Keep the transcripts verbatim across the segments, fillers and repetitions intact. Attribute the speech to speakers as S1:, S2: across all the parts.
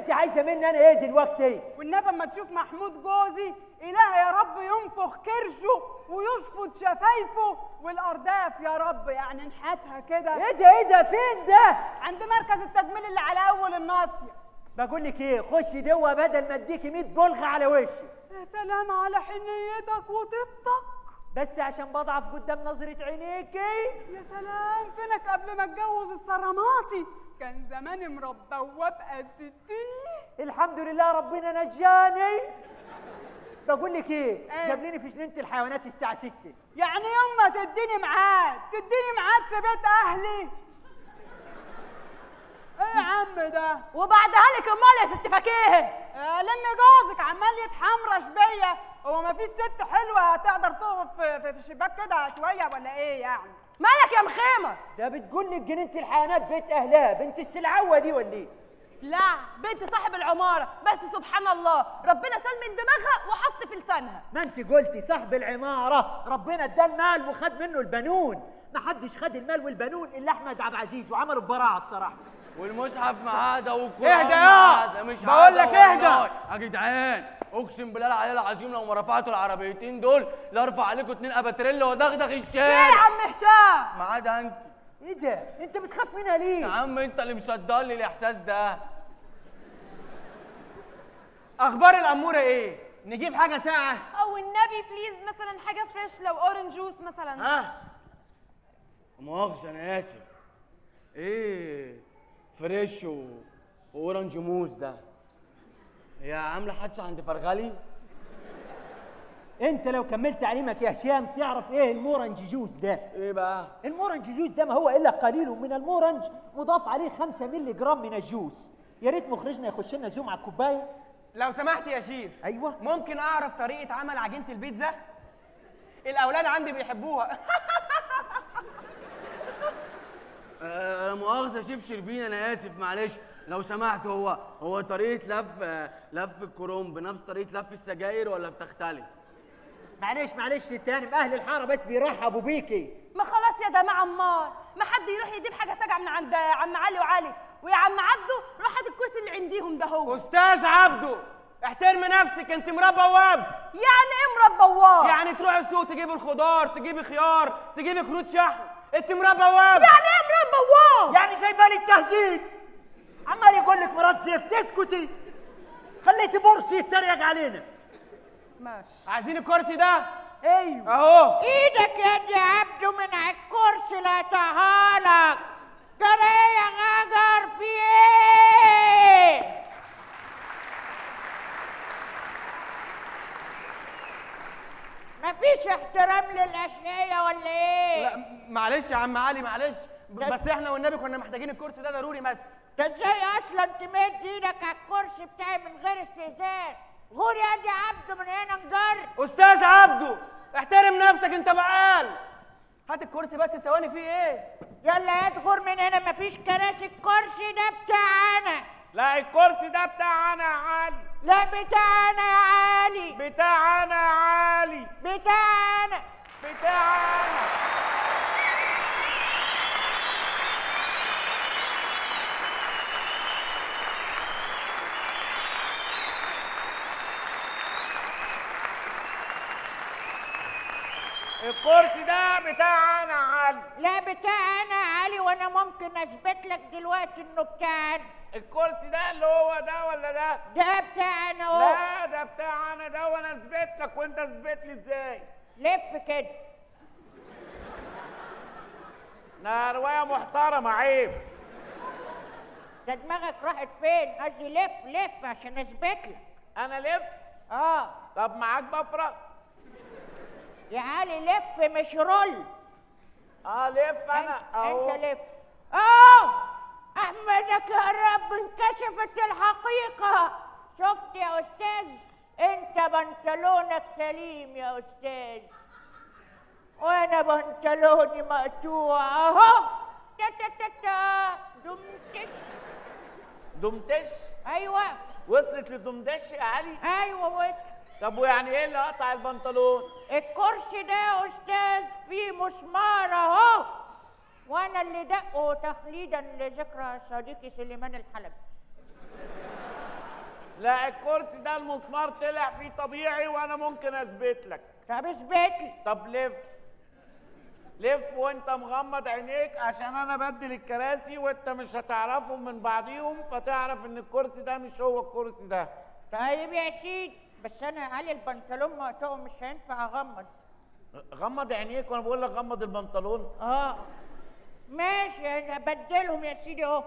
S1: انت عايزه مني انا ايه دلوقتي؟
S2: والنبي اما تشوف محمود جوزي اله يا رب ينفخ كرشه ويشفط شفايفه والارداف يا رب يعني نحاتها كده.
S1: ايه ده ايه ده فين ده؟
S2: عند مركز التجميل اللي على اول الناصيه.
S1: بقول لك ايه، خشي جوه بدل ما اديكي مية بلغه على وشي.
S2: يا سلام على حنيتك وطيبتك،
S1: بس عشان بضعف قدام نظره عينيكي.
S2: يا سلام فينك قبل ما اتجوز الصراماتي، كان زماني مربوه بقد الدنيا.
S1: الحمد لله ربنا نجاني. بقول لك ايه،
S2: ايه؟
S1: قابليني في جنينه الحيوانات الساعه ستة.
S2: يعني يوم ما تديني ميعاد تديني ميعاد في بيت اهلي. ايه يا عم ده؟
S3: وبعدها لك امال يا ست فكيه؟
S2: آه لم جوزك عمال يتحمرش بيا، هو ما فيش ست حلوه تقدر تقف في, في, في الشباك كده شويه ولا ايه يعني؟
S3: مالك يا مخيمه؟
S1: ده بتقول لك جنينه الحيوانات بيت اهلها، بنت السلعوه دي ولا ايه؟
S3: لا بنت صاحب العماره، بس سبحان الله ربنا شال من دماغها وحط في لسانها.
S1: ما انت قلتي صاحب العماره ربنا اداه المال وخد منه البنون، ما حدش خد المال والبنون الا احمد عبد العزيز وعملوا براعه الصراحه.
S4: والمصحف معاه ده والقران
S5: اهدى يا
S4: معاه ده، مش
S5: بقول لك اهدى
S4: يا جدعان. اقسم بالله العلي العظيم لو ما رفعتوا العربيتين دول لارفع عليكم اتنين اباتريل ودغدغ
S3: ايه
S4: الشارع.
S3: يا عم هشام؟
S4: ما عدا انت.
S1: ايه ده؟ انت بتخاف منها ليه؟
S4: يا عم انت اللي مصدر لي الاحساس ده.
S5: اخبار الاموره ايه؟ نجيب حاجه ساقعه
S3: او النبي بليز مثلا حاجه فريش، لو اورنج جوس مثلا.
S4: ها مؤاخذه انا اسف. ايه فريش و... واورنج موز ده؟ هي عامله حادثه عند فرغلي؟
S1: انت لو كملت تعليمك يا هشام تعرف ايه المورنج جوز ده؟
S4: ايه بقى؟
S1: المورنج جوز ده ما هو الا قليل من المورنج مضاف عليه خمسة مللي جرام من الجوز. يا ريت مخرجنا يخش لنا زوم على الكوبايه.
S5: لو سمحت يا شيف.
S1: ايوه
S5: ممكن اعرف طريقه عمل عجينه البيتزا؟ الاولاد عندي بيحبوها.
S4: آه مؤاخذه شيف شربين انا اسف معلش لو سمحت. هو هو طريقه لف آه لف الكروم بنفس طريقه لف السجاير ولا بتختلف؟
S1: معلش معلش التاني اهل الحاره بس بيرحبوا بيكي.
S3: ما خلاص يا جماعه امال ما حد يروح يجيب حاجه ساقعه من عند عم علي وعلي، ويا عم عبده روح هات الكرسي اللي عنديهم ده. هو
S5: استاذ عبده احترمي نفسك، انت مربى بواب.
S3: يعني ايه مربى بواب؟
S5: يعني تروحي السوق تجيبي الخضار، تجيبي خيار، تجيبي كروت شحن، انت مربى بواب.
S3: يعني ايه مربى بواب؟
S1: يعني جايبه لي التهزيل، عمال يقول لك مرات زفت. اسكتي، خليتي بورسي يتريق علينا.
S2: ماشي.
S5: عايزين الكرسي ده؟
S2: ايوه
S5: اهو.
S6: ايدك يا دي عبده من على الكرسي لا طهالك. جرى يا غجر في ايه؟ مفيش احترام للاشياء ولا ايه؟
S5: لا معلش يا عم علي معلش، بس احنا والنبي كنا محتاجين الكرسي ده ضروري. بس
S6: انت ازاي اصلا تمد ايدك على الكرسي بتاعي من غير استئذان؟ غور يا دي عبده من هنا نجر.
S5: استاذ عبده احترم نفسك انت بقال. هات الكرسي بس ثواني فيه ايه؟
S6: يلا يا غور من هنا، مفيش كراسي، الكرسي ده بتاعنا.
S5: لا الكرسي ده بتاعنا يا علي.
S6: لا بتاعنا يا علي.
S5: بتاعنا يا علي.
S6: بتاعنا
S5: بتاعنا. الكرسي ده بتاعنا يا علي.
S6: لا بتاعنا يا علي، وانا ممكن اثبت لك دلوقتي انه بتاعنا.
S5: الكرسي ده اللي هو ده ولا ده؟
S6: ده بتاعنا اهو.
S5: لا ده بتاعنا ده، وانا اثبت لك وانت تثبت لي ازاي؟
S6: لف كده.
S5: ده روايه محترمه عيب.
S6: ده دماغك راحت فين؟ قصدي لف لف عشان اثبت لك.
S5: انا لف؟
S6: اه.
S5: طب معاك بفرق؟
S6: يا علي لف مش رول.
S5: اه لف انا اهو.
S6: انت لف. اه احمدك يا رب انكشفت الحقيقه. شفت يا استاذ؟ انت بنطلونك سليم يا استاذ، وانا بنطلوني مقطوع اهو. تا تا تا تا دمتش.
S5: دمتش؟
S6: ايوه
S5: وصلت لدمدش يا علي؟
S6: ايوه وصلت.
S5: طب ويعني ايه اللي قطع البنطلون؟
S6: الكرسي ده يا استاذ فيه مسمار اهو، وانا اللي دقه تخليدا لذكرى صديقي سليمان الحلبي. لا الكرسي ده المسمار طلع فيه طبيعي وانا ممكن اثبت لك.
S7: طب اثبت لي.
S6: طب لف لف وانت مغمض عينيك عشان انا بدل الكراسي وانت مش هتعرفهم من بعضيهم، فتعرف ان الكرسي ده مش هو الكرسي ده.
S7: طيب يا سيدي، بس انا علي البنطلون مقطوع مش هينفع اغمض.
S6: غمض عينيك وانا بقول لك غمض البنطلون.
S7: اه ماشي ابدلهم يا سيدي اهو.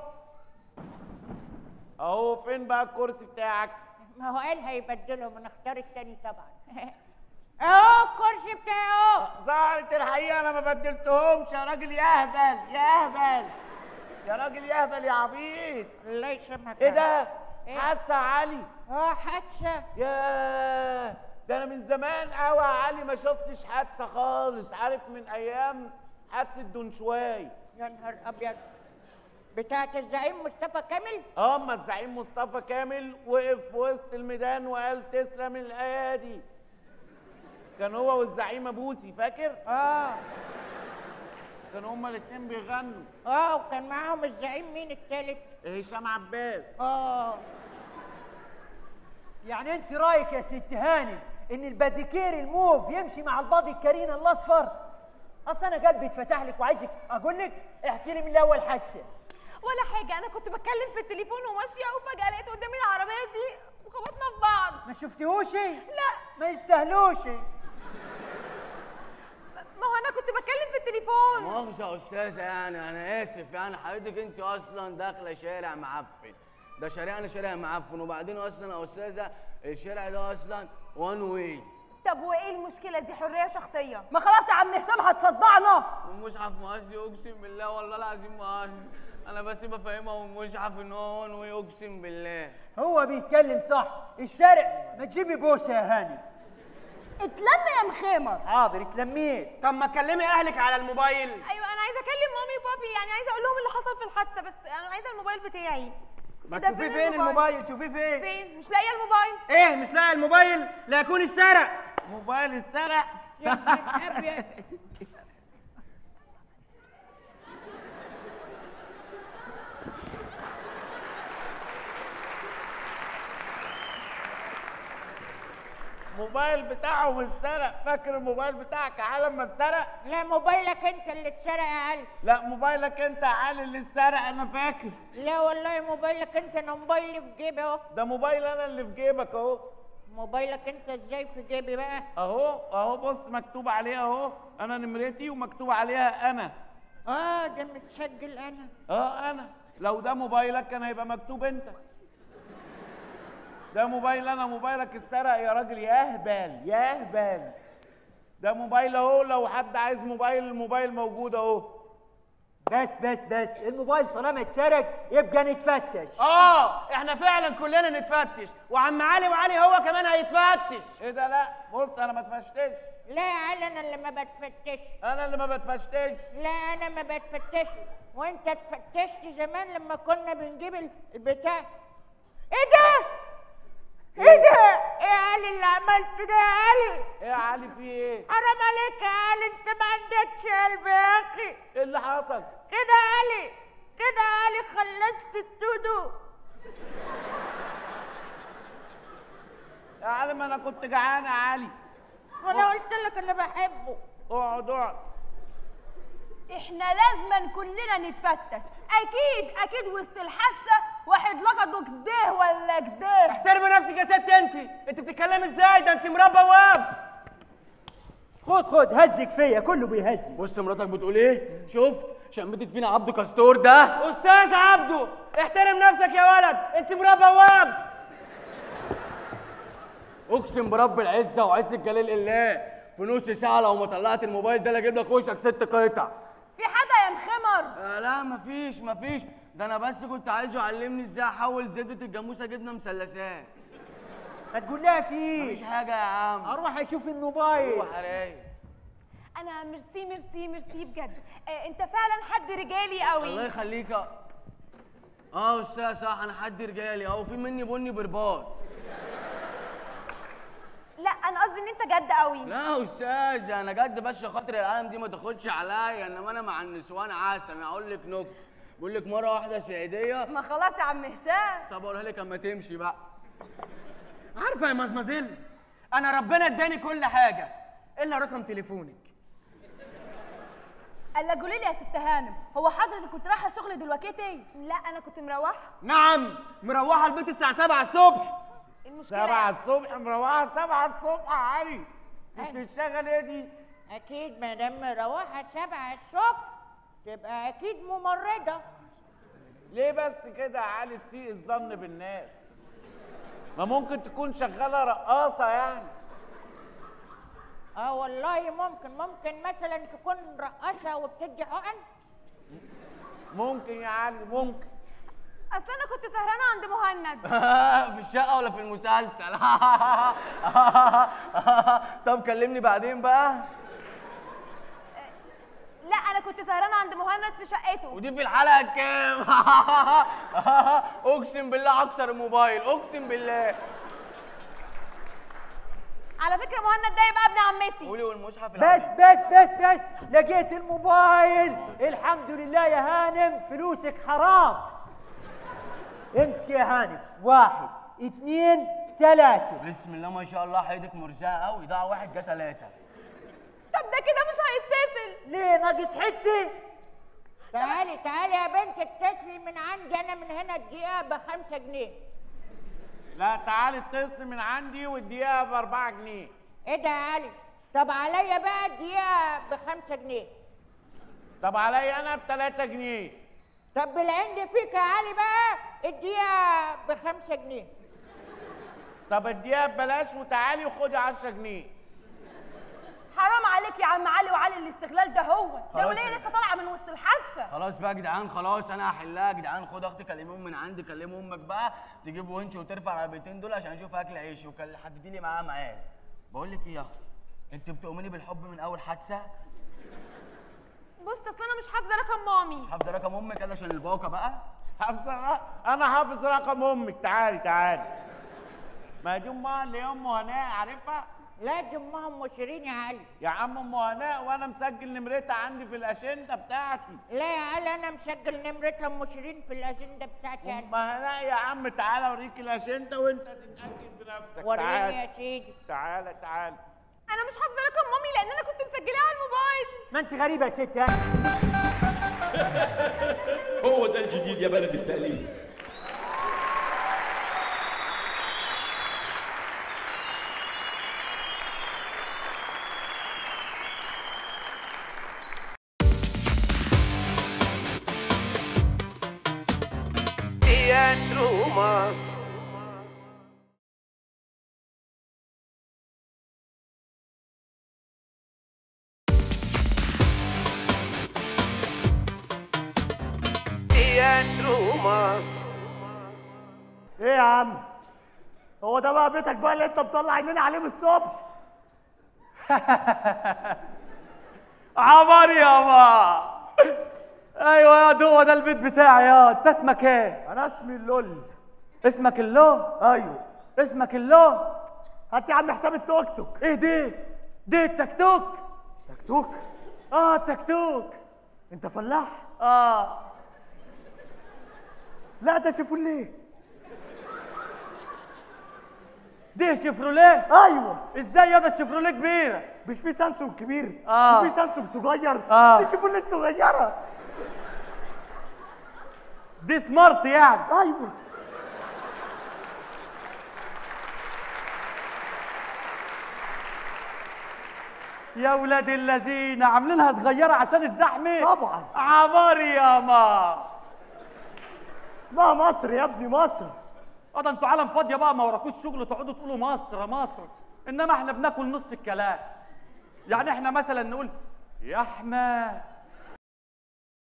S6: اهو فين بقى الكرسي بتاعك؟
S7: ما هو قال هيبدلهم، انا اختار التاني طبعا. اهو الكرسي بتاعي اهو.
S6: ظهرت الحقيقه انا ما بدلتهمش يا راجل يا اهبل يا اهبل يا راجل يا اهبل يا عبيط.
S7: الله يسامحك.
S6: ايه ده؟
S7: إيه؟
S6: حادثه يا علي.
S7: اه حادثه.
S6: ياه ده انا من زمان قوي يا علي ما شفتش حادثه خالص، عارف من ايام حادثه دونشواي.
S7: يا نهار ابيض. بتاعت الزعيم مصطفى كامل؟
S6: اه اما الزعيم مصطفى كامل وقف في وسط الميدان وقال تسلم الايادي. كان هو والزعيمه بوسي فاكر؟
S7: اه
S6: كانوا هما الاتنين بيغنوا.
S7: اه وكان معاهم الزعيم مين التالت؟
S6: هشام عباس.
S7: اه
S1: يعني انت رايك يا ست هاني ان الباديكير الموف يمشي مع البادي الكارينا الاصفر؟ اصل انا قلبي اتفتح لك وعايزك اقول لك احكي لي من الاول حادثه.
S3: ولا حاجه، انا كنت بتكلم في التليفون وماشيه وفجاه لقيت قدامي العربيه دي وخبطنا في بعض.
S1: ما شفتيهوش؟
S3: لا
S1: ما يستاهلوش.
S3: ما هو انا كنت بتكلم في التليفون.
S4: مؤاخذة يا أستاذة، يعني أنا آسف، يعني حضرتك أنت أصلا داخلة شارع معفن، ده شارعنا شارع معفن، وبعدين أصلا يا أستاذة الشارع ده أصلا وان واي.
S3: طب وايه المشكله؟ دي حريه شخصيه. ما خلاص يا عم هشام هتصدعنا.
S4: والمصحف مقصدي أقسم بالله والله العظيم ما قصدي، أنا بس بفهمها والمصحف إن هو وان واي أقسم بالله.
S1: هو بيتكلم صح، الشارع ما تجيبي بوسه يا هاني.
S3: اتلم يا مخمر.
S1: حاضر اتلميت.
S5: طب ما تكلمي اهلك على الموبايل.
S3: ايوه انا عايزه اكلم مامي وبابي، يعني عايزه اقول لهم اللي حصل في الحادثه، بس انا عايزه الموبايل بتاعي.
S5: ما
S3: ده
S5: تشوفيه فين الموبايل؟ شوفيه فين؟
S3: فين؟ مش لاقيه الموبايل.
S5: ايه مش لاقي الموبايل؟ لا يكون اتسرق.
S6: موبايل اتسرق؟
S7: يا نهار ابيض.
S6: موبايل بتاعهم اتسرق. فاكر الموبايل بتاعك يا علي لما اتسرق؟
S7: لا موبايلك انت اللي اتسرق يا علي.
S6: لا موبايلك انت يا علي اللي اتسرق انا فاكر.
S7: لا والله موبايلك انت، انا موبايلي في جيبي اهو.
S6: ده موبايل انا اللي في جيبك اهو.
S7: موبايلك انت ازاي في جيبي بقى؟
S6: اهو اهو بص مكتوب عليه اهو، انا نمرتي ومكتوب عليها انا.
S7: اه ده متسجل انا.
S6: اه انا. لو ده موبايلك كان هيبقى مكتوب انت. ده موبايل انا، موبايلك اتسرق يا راجل يا اهبل يا اهبل. ده موبايل اهو، لو حد عايز موبايل الموبايل موجود اهو.
S1: بس بس بس الموبايل طالما اتسرق يبقى نتفتش.
S5: اه احنا فعلا كلنا نتفتش، وعم علي وعلي هو كمان هيتفتش.
S6: ايه ده؟ لا بص انا ما اتفتشتش.
S7: لا يا علي انا اللي ما بتفتش.
S6: انا اللي ما بتفتشتش.
S7: لا انا ما بتفتش، وانت اتفتشت زمان لما كنا بنجيب البتاع. ايه ده؟ ايه ده؟ ايه يا علي اللي عملته ده يا علي؟
S6: ايه يا علي في ايه؟
S7: حرام عليك يا علي، انت ما عندكش قلب يا اخي.
S6: ايه اللي حصل؟
S7: كده يا علي، كده يا علي خلصت التودو.
S6: يا علي ما انا كنت جعان يا علي.
S7: وانا قلت لك اللي بحبه.
S6: اقعد اقعد.
S3: احنا لازما كلنا نتفتش، اكيد اكيد وسط الحادثه واحد لقطه كده ولا كده.
S5: احترمي نفسك يا ست انت، انت بتتكلمي ازاي؟ ده انت مربى بواب.
S1: خد خد هزك فيا، كله بيهزك.
S4: بص مراتك بتقول إيه؟ شفت؟ شمتت فينا عبده كاستور ده.
S5: استاذ عبده احترم نفسك يا ولد، انت مربى بواب.
S4: أقسم برب العزة وعزة جلال الله في نص ساعة لو ما طلعت الموبايل ده لاجيب لك وشك ست قطع.
S3: في حدا يا مخمر؟
S4: آه لا مفيش مفيش، ده أنا بس كنت عايزه يعلمني إزاي أحول زبدة الجاموسة جبنة مثلثات.
S1: هتقول لها في ايه؟
S4: مفيش حاجة يا عم.
S1: اروح اشوف الموبايل.
S4: روح يا رايق.
S3: انا ميرسي ميرسي ميرسي بجد. آه انت فعلا حد رجالي قوي.
S4: الله يخليك. اه استاذ صح، انا حد رجالي اهو، في مني بني برباط.
S3: لا انا قصدي ان انت جد قوي.
S4: لا يا استاذ انا جد، بس خاطر العالم دي ما تاخدش عليا، انما انا مع النسوان عسل. انا اقول لك نكته، بقول لك مره واحده سعيديه.
S3: ما خلاص يا عم هشام.
S4: طب اقولها لك اما تمشي بقى.
S5: عارفه يا مزمزيل، انا ربنا اداني كل حاجه الا رقم تليفونك.
S3: قال لك قولي لي يا ست هانم، هو حضرتك كنت رايحه الشغل دلوقتي؟ لا انا كنت مروحه.
S5: نعم، مروحه البيت الساعه سبعة الصبح.
S3: المشكله
S6: سبعة الصبح مروحة سبعة الصبح يا علي. انت بتشتغل ايه دي؟
S7: اكيد ما دام مروحه سبعة الصبح تبقى اكيد ممرضه.
S6: ليه بس كده يا علي تسيء الظن بالناس؟ ما ممكن تكون شغالة رقاصة يعني.
S7: اه والله ممكن ممكن مثلا تكون رقاصه وبتدي حقن.
S6: ممكن يا علي ممكن.
S3: اصل انا كنت سهرانه عند مهند.
S4: في الشقة ولا في المسلسل؟ طب كلمني بعدين بقى.
S3: لا انا كنت سهرانه عند مهند في شقته.
S4: ودي في الحلقة كام؟ اقسم بالله هكسر الموبايل، اقسم بالله.
S3: على فكره مهند ده يبقى ابن عمتي.
S4: قولي والمصحف
S1: بس
S4: العظيم.
S1: بس بس بس لقيت الموبايل. الحمد لله يا هانم، فلوسك حرام. امسك يا هانم، واحد اتنين تلاتة.
S4: بسم الله ما شاء الله، حياتك مرزقة قوي، ضاع واحد جه تلاتة.
S3: طب ده كده مش هيتصل.
S1: ليه ناقص حتة؟
S7: تعالي تعالي يا بنت اتصلي من عندي انا من هنا الدقيقه بخمسة جنيه.
S6: لا تعالي اتصلي من عندي والدقيقة بأربعة جنيه.
S7: ايه ده يا علي؟ طب عليا بقى الدقيقه بخمسة جنيه.
S6: طب عليا أنا بتلاتة جنيه.
S7: طب بالعند فيك يا علي بقى الدقيقه بخمسة جنيه.
S6: طب الدقيقة ببلاش وتعالي وخدي عشرة جنيه.
S3: حرام عليك يا عم علي وعلي الاستغلال ده. هو ده
S4: خلاص
S3: وليه
S4: يا
S3: لسه طالعه من وسط الحادثه.
S4: خلاص بقى يا جدعان، خلاص انا هحلها يا جدعان. خد اختي كلميهم من عندي، كلمي امك بقى تجيب ونش وترفع العربيتين دول عشان اشوف اكل عيش، وحددي لي معاها معاه. بقول لك ايه يا اختي، انت بتؤمني بالحب من اول حادثه؟
S3: بص اصل انا مش حافظه رقم مامي.
S4: مش حافظه رقم امك كده عشان الباقه بقى؟
S6: حافظة رق- أنا حافظ رقم أمك. تعالي تعالي. ما دي أمها اللي هي أم هناء، عارفها؟
S7: لا دي امها ام شيرين يا علي.
S6: يا عم أم هناء، وأنا مسجل نمرتها عندي في الأجندة بتاعتي.
S7: لا يا علي انا مسجل نمرتها ام شيرين في الاجنده بتاعتي.
S6: أم هناء يا عم، تعالى أوريك الأجندة وأنت تتأكد بنفسك.
S7: وريني
S6: تعالى.
S7: يا سيدي.
S6: تعالى تعالى.
S3: انا مش حافظه رقم مامي لان انا كنت مسجلاه على الموبايل.
S1: ما انت غريبة يا ست. ها؟
S8: هو ده الجديد يا بلد التقليد.
S5: ايه يا عم؟ هو ده بقى بيتك بقى اللي انت مطلع عينينا عليه من الصبح؟
S9: عمر يابا. ايوه يا هو ده البيت بتاعي. يا انت اسمك ايه؟
S5: انا اسمي اللول.
S9: اسمك الله؟
S5: ايوه.
S9: اسمك الله؟
S5: هات يا عم حساب التوك توك.
S9: ايه دي؟ دي التكتوك؟
S5: تكتوك؟
S9: اه التكتوك.
S5: انت فلاح؟
S9: اه.
S5: لا ده شيفروليه.
S9: دي شيفروليه؟
S5: ايوه.
S9: ازاي يا ده الشيفروليه كبيره؟
S5: مش في سامسونج كبير؟
S9: آه.
S5: وفي سامسونج صغير؟
S9: آه.
S5: دي شيفروليه الصغيره.
S9: دي سمارت يعني؟
S5: ايوه.
S9: يا ولاد الذين عاملينها صغيره عشان الزحمه.
S5: طبعا.
S9: عمر ياما.
S5: اسمها مصر يا ابني، مصر.
S9: اه ده انتوا عالم فاضيه بقى، ما وراكوش شغل تقعدوا تقولوا مصر مصر، انما احنا بناكل نص الكلام. يعني احنا مثلا نقول يا احمد